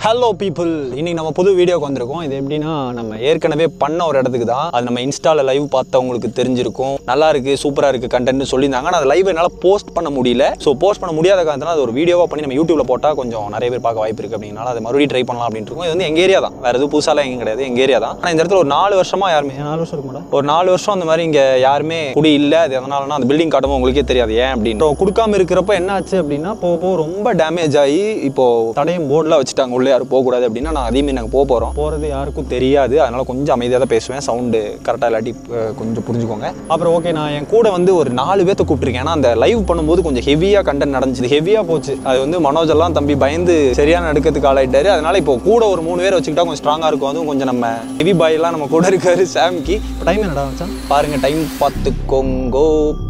Hello people, இன்னைக்கு நம்ம புது வீடியோக்கு வந்திருக்கோம். இது எப்படின்னா, நம்ம ஏற்கனவே பண்ண ஒரு இடத்துக்கு தான். அது நம்ம இன்ஸ்டாவில் லைவ் பார்த்தவங்களுக்கு தெரிஞ்சிருக்கும். நல்லா இருக்குது, சூப்பராக இருக்குது கண்டென்ட்னு சொல்லியிருந்தாங்க. ஆனால் அது லைவ் என்னால் போஸ்ட் பண்ண முடியல. ஸோ போஸ்ட் பண்ண முடியாத காரணத்தினால அது ஒரு வீடியோவாக பண்ணி நம்ம யூடியூப்ல போட்டால் கொஞ்சம் நிறைய பேர் பார்க்க வாய்ப்பு இருக்குது. அப்படினால அதை மறுபடியும் ட்ரை பண்ணலாம் அப்படின்ட்டு இருக்கும். இது வந்து எங்கள் ஏரியா தான், வேறு எதுவும் புதுசாலாம் எங்கே கிடையாது, எங்கள் ஏரியா தான். ஆனால் இந்த இடத்துல ஒரு 4 வருஷமாக யாருமே 4 வருஷம் இருக்குமாடா, ஒரு 4 வருஷம் அந்த மாதிரி இங்கே யாருமே குடி இல்லை. அது எதனாலனா அந்த பில்டிங் காட்டும்போது உங்களுக்கே தெரியாது ஏன் அப்படின்னு. கொடுக்காம இருக்கிறப்ப என்ன ஆச்சு அப்படின்னா, போக ரொம்ப டேமேஜ் ஆகி இப்போ தடையும் போர்டெலாம் வச்சுட்டாங்க, உள்ளே யாரும் போகக்கூடாது அப்படின்னா. நான் அதேமாரி நாங்கள் போகிறது யாருக்கும் தெரியாது. அதனால் கொஞ்சம் அமைதியாக தான் பேசுவேன். சவுண்டு கரெக்டாக இல்லாட்டி கொஞ்சம் புரிஞ்சுக்கோங்க. அப்புறம் ஓகே, நான் என் கூட வந்து ஒரு 4 பேர்த்த கூப்பிட்டுருக்கேன். ஏன்னா அந்த லைவ் பண்ணும்போது கொஞ்சம் ஹெவியாக கண்டென்ட் நடந்துச்சு, ஹெவியாக போச்சு. அது வந்து மனோஜெல்லாம் தம்பி பயந்து சரியான நடுக்கிறதுக்கு ஆளாயிட்டாரு. அதனால் இப்போ கூட ஒரு 3 பேர் வச்சுக்கிட்டா கொஞ்சம் ஸ்ட்ராங்காக இருக்கும். அதுவும் கொஞ்சம் நம்ம ஹெவி பாயெல்லாம் நம்ம கூட இருக்காரு சாம்கி. டைம் என்னடா வச்சான் பாருங்க, டைம் பார்த்துக்கோங்கோ.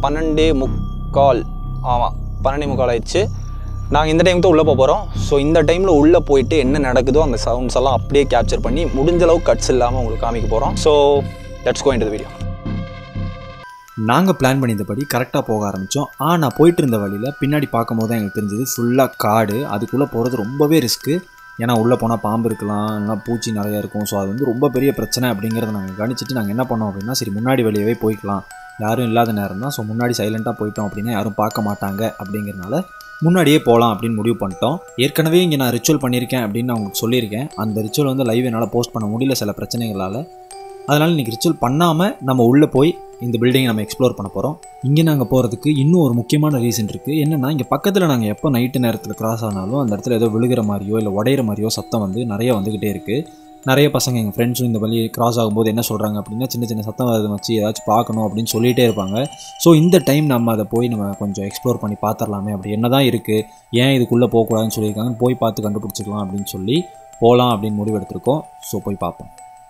12:45. ஆமாம், 12:45 ஆயிடுச்சு. நாங்கள் இந்த டைம் தான் உள்ளே போகிறோம். ஸோ இந்த டைமில் உள்ளே போயிட்டு என்ன நடக்குதோ அந்த சவுண்ட்ஸ் எல்லாம் அப்படியே கேப்சர் பண்ணி முடிஞ்ச அளவுக்கு கட்ஸ் இல்லாமல் உங்களுக்கு காமிக்க போகிறோம். So let's go into the video. நாங்கள் பிளான் பண்ணியிருந்தபடி கரெக்டாக போக ஆரம்பித்தோம். நான் போயிட்டு இருந்த வழியில் பின்னாடி பார்க்கும் போது தான் எங்களுக்கு தெரிஞ்சது ஃபுல்லாக காடு. அதுக்குள்ளே போகிறது ரொம்பவே ரிஸ்க்கு. ஏன்னா உள்ளே போனால் பாம்பு இருக்கலாம், இல்லைனா பூச்சி நிறையா இருக்கும். ஸோ அது வந்து ரொம்ப பெரிய பிரச்சனை அப்படிங்கிறத நாங்கள் கணிச்சிட்டு நாங்கள் என்ன பண்ணோம் அப்படின்னா, சரி முன்னாடி வழியவே போய்க்கலாம், யாரும் இல்லாத நேரம் தான். ஸோ முன்னாடி சைலண்ட்டாக போயிட்டோம் அப்படின்னா யாரும் பார்க்க மாட்டாங்க அப்படிங்கிறனால முன்னாடியே போகலாம் அப்படின்னு முடிவு பண்ணிட்டோம். ஏற்கனவே இங்கே நான் ரிச்சுவல் பண்ணியிருக்கேன் அப்படின்னு நான் உங்களுக்கு சொல்லியிருக்கேன். அந்த ரிச்சுவல் வந்து லைவ் என்னால் போஸ்ட் பண்ண முடியல சில பிரச்சனைகளால். அதனால் இன்றைக்கி ரிச்சுவல் பண்ணாமல் நம்ம உள்ளே போய் இந்த பில்டிங்கை நம்ம எக்ஸ்ப்ளோர் பண்ண போகிறோம். இங்கே நாங்கள் போகிறதுக்கு இன்னும் ஒரு முக்கியமான ரீசன் இருக்குது. என்னென்னா, இங்கே பக்கத்தில் நாங்கள் எப்போ நைட்டு நேரத்தில் கிராஸ் ஆனாலும் அந்த இடத்துல ஏதோ விழுகிற மாதிரியோ இல்லை உடையிற மாதிரியோ சத்தம் வந்து நிறைய வந்துக்கிட்டே இருக்குது. நிறைய பசங்க எங்கள் ஃப்ரெண்ட்ஸும் இந்த வழி கிராஸ் ஆகும்போது என்ன சொல்கிறாங்க அப்படின்னா, சின்ன சின்ன சத்தம் வரதை வச்சு ஏதாச்சும் பார்க்கணும் அப்படின்னு சொல்லிகிட்டே இருப்பாங்க. ஸோ இந்த டைம் நம்ம அதை போய் நம்ம கொஞ்சம் எக்ஸ்ப்ளோர் பண்ணி பார்த்துடலாமே, அப்படி என்ன தான் இருக்குது, ஏன் இதுக்குள்ளே போகக்கூடாதுன்னு சொல்லியிருக்காங்க, போய் பார்த்து கண்டுபிடிச்சிக்கலாம் அப்படின்னு சொல்லி போகலாம் அப்படின்னு முடிவு எடுத்திருக்கோம். ஸோ போய் பார்ப்போம்.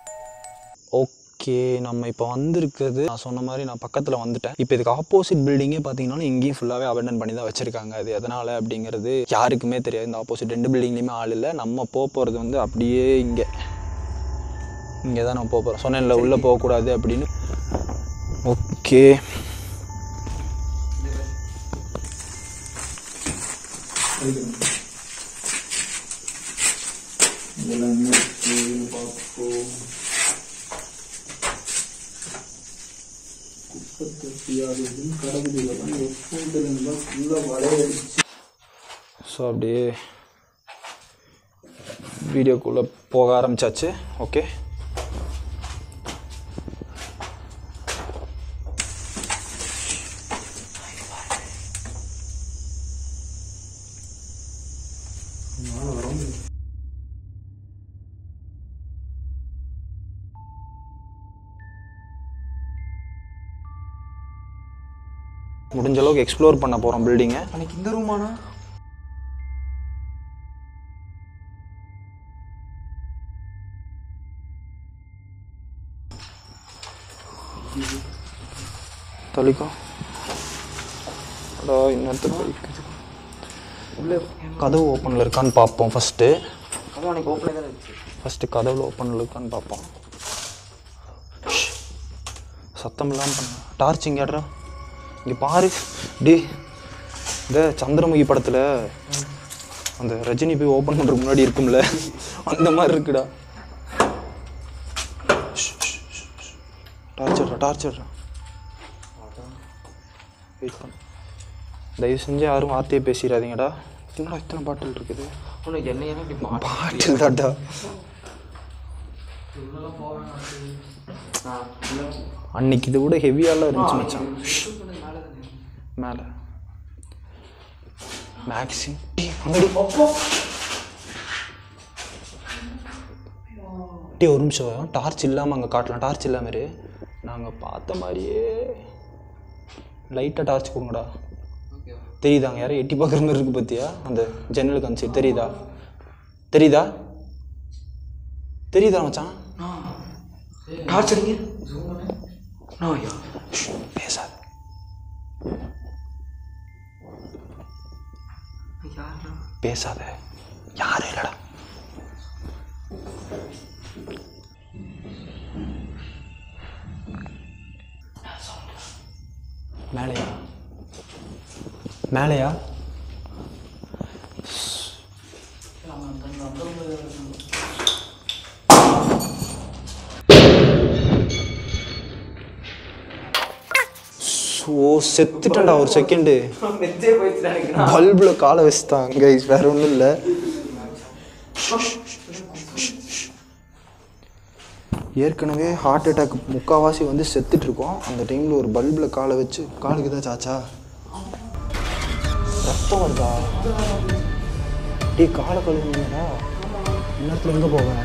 ஓகே, நம்ம இப்போ வந்திருக்கிறது நான் சொன்ன மாதிரி நான் பக்கத்தில் வந்துட்டேன். இப்போ இதுக்கு ஆப்போசிட் பில்டிங்கே பார்த்தீங்கன்னா இங்கேயும் ஃபுல்லாகவே அபெண்டன் பண்ணி தான் வச்சுருக்காங்க. அது எதனால் அப்படிங்கிறது யாருக்குமே தெரியாது. இந்த ஆப்போசிட் 2 பில்டிங்லேயுமே ஆள் இல்லை. நம்ம போகிறது வந்து அப்படியே இங்கே தான் நம்ம போகிறோம். சொன்னேன்ல உள்ளே போகக்கூடாது அப்படின்னு. ஓகே, ஸோ அப்படியே வீடியோக்குள்ளே போக ஆரம்பிச்சாச்சு. ஓகே, முடிஞ்ச அளவுக்கு எக்ஸ்ப்ளோர் பண்ண போகிறோம் பில்டிங்கை. அன்னைக்கு இந்த ரூமானா தொலைக்கும் இன்னொருத்தர் பைக்கு உள்ளே கதவு ஓப்பனில் இருக்கான்னு பார்ப்போம். ஃபஸ்ட்டு கதவுல ஓப்பனில் இருக்கான்னு பார்ப்போம். சத்தம் இல்லாமல் பண்ண டார்ச் இங்கேடுறா, இங்கே பாரு. டே, இந்த சந்திரமுகி படத்தில் அந்த ரஜினி போய் ஓப்பன் பண்ணுறதுக்கு முன்னாடி இருக்கும்ல, அந்த மாதிரி இருக்குடா. டார்ச்சர்டா வெயிட் பண்ண. தயவு செஞ்சு யாரும் வார்த்தையை பேசிடாதீங்கடா. என்னடா இத்தனை பாட்டில் இருக்குது? பாட்டில் தாட்டா. அன்னைக்கு இது கூட ஹெவியாலாம் இருந்துச்சு மச்சான். மேலே மேக்ஸிம் டே, ஒரு நிமிஷம். டார்ச் இல்லாமல் அங்கே காட்டலாம். டார்ச் இல்லாமல் நாங்கள் பார்த்த மாதிரியே லைட்டாக டார்ச் கொடுங்கடா. தெரியுதாங்க? யாரும் எட்டி பார்க்குற மாதிரி இருக்குது பார்த்தியா? அந்த ஜன்னலுக்கு அந்த சைடு தெரியுதா மச்சான்? டார்ச் அடிங்க. பேசாத, யாரும் இல்லடா. மேலையா? செத்துட்டேன்டா ஒரு செகண்டு. பல்பில் காலை வச்சுட்டான் கைஸ், வேற ஒன்றும் இல்லை. ஏற்கனவே ஹார்ட் அட்டாக் முக்கால்வாசி வந்து செத்துட்டு இருக்கோம். அந்த டைமில் ஒரு பல்பில் காலை வச்சு காலுக்கு ஏதாச்சும் ஆச்சா? ரத்தம் வருதா? டீ காலை கழுவுனீங்கடா. இன்னத்துல எங்கே போக?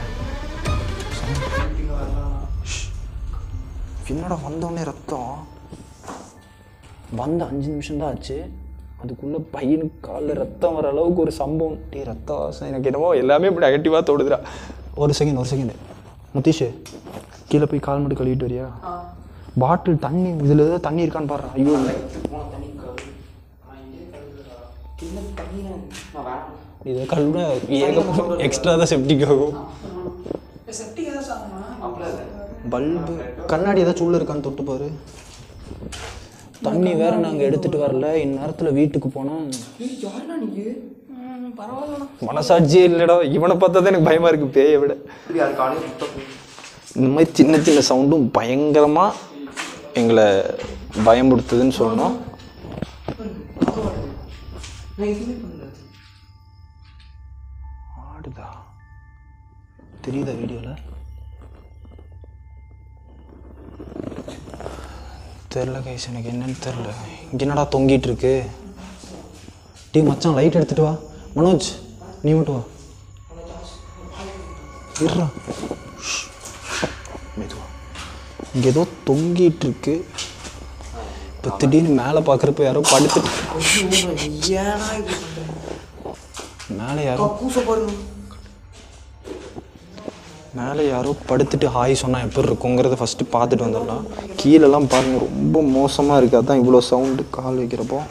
என்னடா வந்தோடனே ரத்தம் வந்து 5 நிமிஷம் தான் ஆச்சு, அதுக்குள்ளே பையனுக்கு காலில் ரத்தம் வர அளவுக்கு ஒரு சம்பவம். டீ ரத்த வாசம் எனக்கு என்னமோ எல்லாமே இப்படி நெகட்டிவாக தோடுதுடா. ஒரு செகண்ட் முத்தீஷ், கீழே போய் கால் மட்டும் கழுவிட்டு வரியா? பாட்டில் தண்ணி இதில் ஏதாவது தண்ணி இருக்கான்னு பாடுறா. ஐயோ இதை கழுவுனா எக்ஸ்ட்ரா தான் செப்டிக் ஆகும். பல்பு கண்ணாடி ஏதாச்சும் உள்ள இருக்கான்னு தொட்டு பாரு. தண்ணி வேற நாங்கள் எடுத்துட்டு வரல. இந்நேரத்தில் வீட்டுக்கு போனோம். மனசாட்சியே இல்லைடா. இவனை பார்த்தா தான் எனக்கு பயமா இருக்கு பேயை விட. இந்த மாதிரி சின்ன சின்ன சவுண்டும் பயங்கரமாக எங்களை பயமுடுத்துதுன்னு சொல்லணும். ஆடுதா தெரியுதா வீடியோவில்? தெரில கைஸ், எனக்கு என்னன்னு தெரில. இங்கே என்னடா தொங்கிட்டு இருக்கு? டீ மச்சான் லைட் எடுத்துட்டு வா. மனோஜ் நீ மட்டும் வா. இருடா மெதுவா. இங்கே ஏதோ தொங்கிட்டு இருக்கு. இப்போ திடீர்னு மேலே பார்க்குறப்ப யாரோ படுத்துட்டு மேலே யாரோ படுத்துட்டு ஹாய் சொன்னால் எப்படி இருக்குங்கிறத ஃபஸ்ட்டு பார்த்துட்டு வந்துடலாம். கீழெல்லாம் பாருங்கள் ரொம்ப மோசமாக இருக்குது. அதான் இவ்வளோ சவுண்டு கால் வைக்கிறப்போ.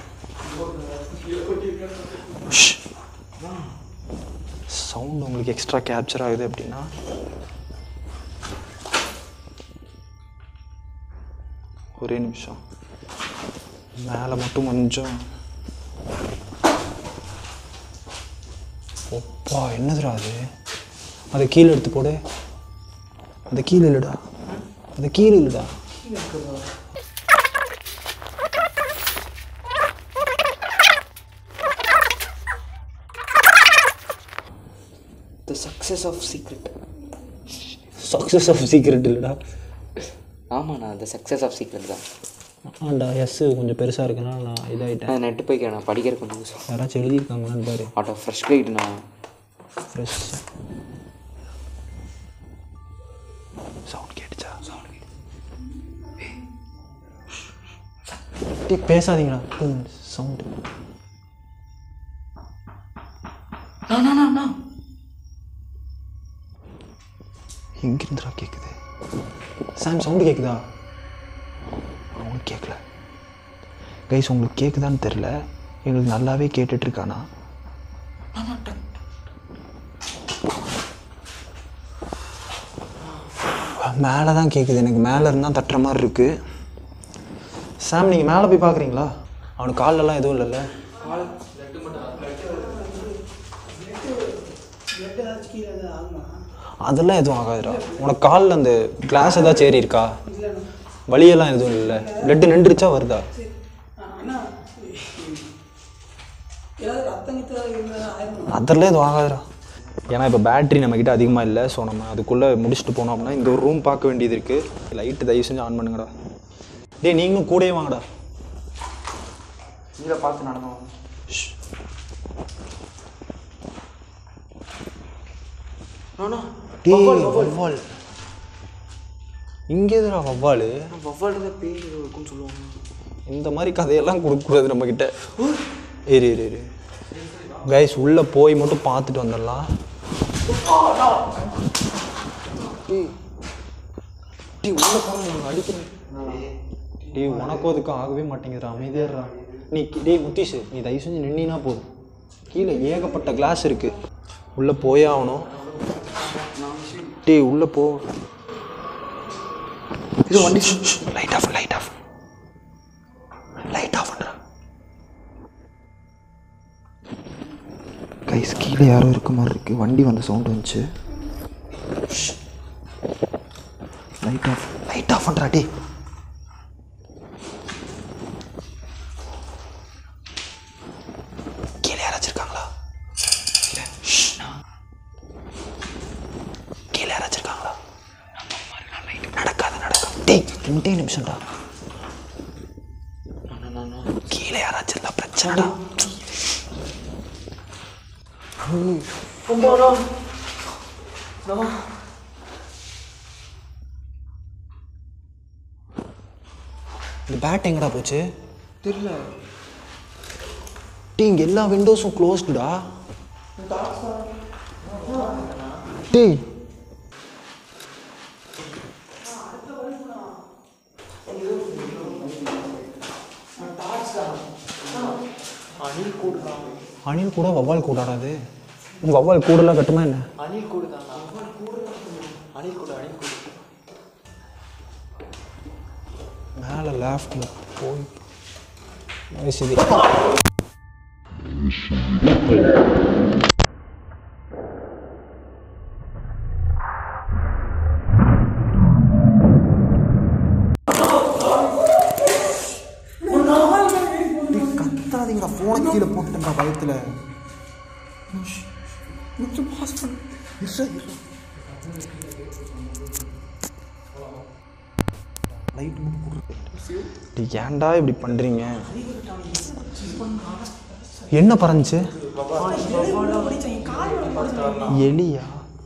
சவுண்டு உங்களுக்கு எக்ஸ்ட்ரா கேப்சர் ஆகுது அப்படின்னா ஒரே நிமிஷம் மேலே மட்டும் கொஞ்சம். ஒப்பா என்னதுடா அது? அதை கீழே எடுத்து போடு. அதை கீழே இல்லைடா, அதை கீழே இல்லைடா. The success of secret. Success of secret இல்லைடா. ஆமாண்ணா, the success of secret தான். ஆண்டா எஸ் கொஞ்சம் பெருசாக இருக்குன்னா நான் இதாகிட்டேன். நெட்டு போய்க்கிறேன், நான் படிக்கிற கொஞ்சம் யாராச்சும் எழுதியிருக்காங்களான்னு பாரு. ஆட்டோ ஃப்ரெஷ் கிரியேட்ண்ணா. ஃப்ரெஷ் சவுண்ட் கேட்டுச்சா? சவுண்ட் பேசாதீங்களா சவுண்டு. எங்கிருந்துடா கேட்குது? சாம் சவுண்டு கேட்குதா? அவனுக்கு கேட்கல கைஸ். உங்களுக்கு கேட்குதான்னு தெரில, எங்களுக்கு நல்லாவே கேட்டுட்ருக்கானா? மேலே தான் கேட்குது எனக்கு. மேலே இருந்தால் தட்டுற மாதிரி இருக்குது. சாம் நீங்கள் மேலே போய் பார்க்குறீங்களா? அவனுக்கு கால்லெல்லாம் எதுவும் இல்லைல்ல? அதெல்லாம் எதுவும் ஆகாதுடா. உனக்கு காலில் அந்த கிளாஸ் ஏதாச்சும் ஏறி இருக்கா? வலியெல்லாம் எதுவும் இல்லை. பிளட்டு நின்றுச்சா வருதா? அதெல்லாம் எதுவும் ஆகாதுடா. ஏன்னா இப்போ பேட்ரி நம்மக்கிட்ட அதிகமாக இல்லை. ஸோ நம்ம அதுக்குள்ளே முடிச்சுட்டு போனோம் அப்படின்னா இந்த ஒரு ரூம் பார்க்க வேண்டியது இருக்குது. லைட்டு தயவு செஞ்சு ஆன் பண்ணுங்கடா. டேய் நீங்களும் கூடயே வாங்கடா. இதை பார்த்து நடந்தோம். வவ்வால் இங்கே எதுடா வவ்வால்? வவ்வால் தான் பேர் இருக்குன்னு சொல்லுவாங்க. இந்த மாதிரி கதையெல்லாம் கொடுக்கக்கூடாது நம்மக்கிட்ட. இரு கைஸ் உள்ளே போய் மட்டும் பார்த்துட்டு வந்துடலாம். டீ உள்ளே போனால் அடிக்கிறேன். டீ உனக்கும் அதுக்கும் ஆகவே மாட்டேங்குதுடா. அமைதியாடுறா நீ. டேய் முத்தீஷ் நீ தயவு செஞ்சு நின்னா போதும். கீழே ஏகப்பட்ட கிளாஸ் இருக்குது. உள்ளே போயே ஆகணும். டீ உள்ளே போ. இது வண்டி லைட் ஆஃப் பண்ணுறா கைஸ். கீழே யாரும் இருக்க மாதிரி இருக்குது. வண்டி வந்த சவுண்ட் வந்துச்சு. லைட் ஆஃப் பண்ணுறா. டே 2 நிமிஷம்டா. கீழே யாராச்சும் இருந்தா பிரச்சனைடா. இந்த பேட் எங்கடா போச்சு தெரியல. டேய் இங்கே எல்லா விண்டோஸும் க்ளோஸ்டுடா. டேய் அணில் கூட வவ்வால் கூடாடாது. உங்கள் வவ்வால் கூடலாம் கட்டுமா என்ன? அணில் கூடு தான். அணில் கூடு. மேலே லெஃப்டில் போய் வயசுது. கத்தாதீங்கடா, ஃபோனை கீழே போட்டுட்டா பயத்தில். ஏன்டா இப்படி பண்றீங்க? என்ன பறந்துச்சு? எலியா?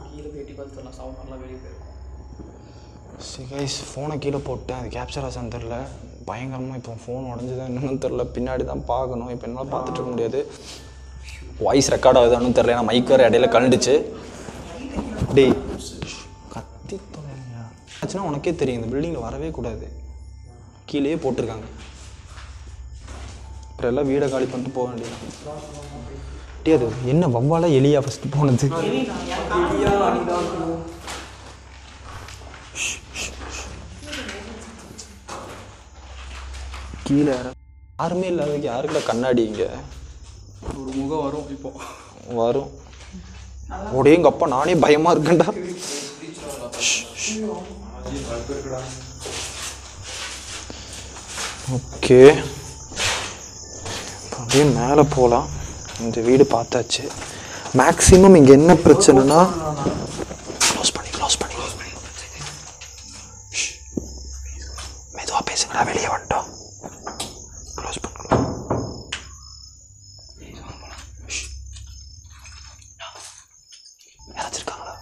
கைஸ் ஃபோனை கீழே போட்டேன். அது கேப்சர் ஆசான்னு தெரில. பயங்கரமாக இப்போ ஃபோன் உடஞ்சுதான் என்னன்னு தெரில. பின்னாடி தான் பார்க்கணும். இப்போ என்னால் பார்த்துட்டு இருக்க முடியாது. வாய்ஸ் ரெக்கார்ட் ஆகுதான்னு தெரில. ஏன்னா மைக் வேறு இடையில கண்டுச்சு. டேய் கத்தி தொலைங்க ஆச்சுன்னா உனக்கே தெரியும். இந்த பில்டிங்கில் வரவே கூடாது. கீழே போட்டிருக்காங்க. அப்புறம் எல்லாம் வீடை காலி பண்ணிட்டு போக வேண்டியது. டே அது என்ன வவ்வாலா எலியா ஃபஸ்ட்டு போனது? கீழே யாருமே இல்லாததுக்கு யாருக்குள்ள கண்ணாடி? இங்கே ஒரு முகம் வரும். இப்போ வரும். உடைய எங்கள் அப்பா நானே பயமாக இருக்கேன்டா. ஓகே அப்படியே மேலே போகலாம். இந்த வீடு பார்த்தாச்சு. மேக்ஸிமம் இங்கே என்ன பிரச்சனைனா க்ளோஸ் பண்ணி மெதுவாக பேசுங்கடா. வெளியே வந்துட்டோம். க்ளோஸ் பண்ண யாராச்சும் இருக்காங்களா?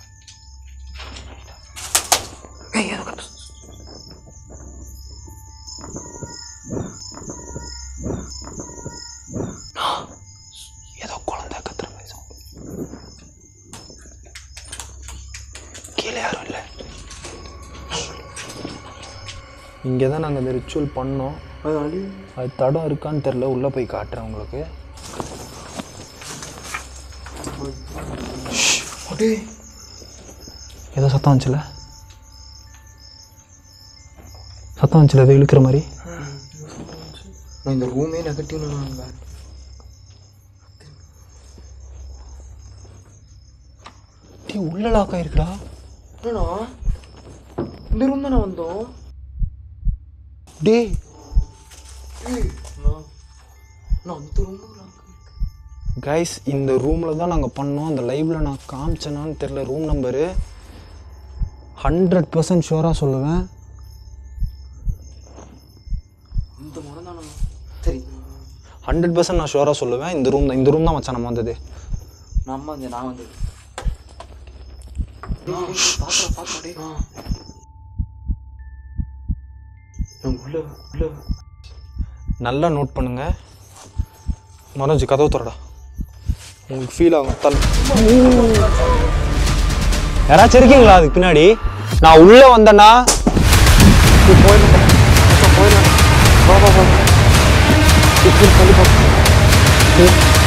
ஏதோ குழந்தை கத்துற மாதிரி. கீழே யாரும் இல்லை. இங்கே தான் நாங்கள் இந்த ரிச்சுவல் பண்ணோம். அது தடம் இருக்கான்னு தெரில. உள்ளே போய் காட்டுறேன் உங்களுக்கு. ஏதோ சத்தம் வந்துச்சுல? ஏதோ இழுக்கிற மாதிரி. நான் இந்த ரூமே நெகட்டிவ். உள்ள லாக் ஆயிருக்குடா. என்னண்ணா இந்த ரூம் தானே வந்தோம்? டேய் அந்த ரூம் கைஸ் இந்த ரூமில் தான் நாங்கள் பண்ணோம். அந்த லைவில் நான் காமிச்சேனான்னு தெரில. ரூம் நம்பரு 100% ஷுவராக சொல்லுவேன். இந்த முறை தானே? சரி 100% நான் ஷுவராக சொல்லுவேன். இந்த ரூம் தான் மச்சான் நம்ம வந்தது. நான் வந்தது. நல்லா நோட் பண்ணுங்க. மனோஜ் கதவு திறடா. உங்களுக்கு ஃபீல் ஆகும். யாராச்சும் இருக்கீங்களா அதுக்கு பின்னாடி? நான் உள்ள வந்தேன்னா போயிடலாம்.